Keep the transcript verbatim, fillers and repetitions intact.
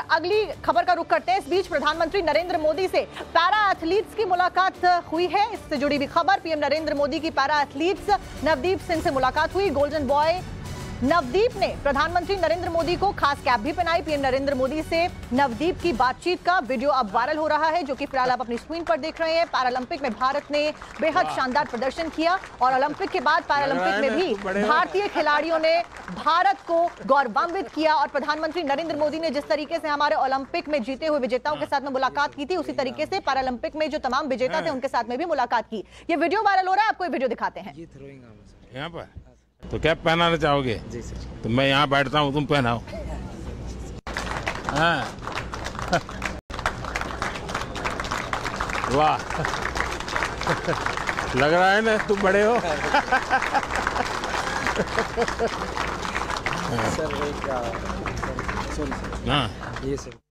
अगली खबर का रुख करते हैं। इस बीच प्रधानमंत्री नरेंद्र मोदी से पैरा एथलीट्स की मुलाकात हुई है। इससे जुड़ी भी खबर, पीएम नरेंद्र मोदी की पैरा एथलीट्स नवदीप सिंह से मुलाकात हुई। गोल्डन बॉय नवदीप ने प्रधानमंत्री नरेंद्र मोदी को खास कैप भी पहनाई। पीएम नरेंद्र मोदी से नवदीप की बातचीत का वीडियो अब वायरल हो रहा है, जो कि फिलहाल आप अपनी स्क्रीन पर देख रहे हैं। पैरालंपिक में भारत ने बेहद शानदार प्रदर्शन किया और ओलंपिक के बाद पैरालंपिक में भी भारतीय खिलाड़ियों ने भारत को गौरवान्वित किया। और प्रधानमंत्री नरेंद्र मोदी ने जिस तरीके से हमारे ओलंपिक में जीते हुए विजेताओं के साथ में मुलाकात की थी, उसी तरीके से पैरालंपिक में जो तमाम विजेता थे उनके साथ में भी मुलाकात की। ये वीडियो वायरल हो रहा है, आपको ये वीडियो दिखाते हैं। यहाँ पर तो क्या पहनाना चाहोगे? जी सर। तो मैं यहाँ बैठता हूँ, तुम पहनाओ। हाँ। वाह, लग रहा है ना तुम बड़े हो। सर क्या? हाँ ये सर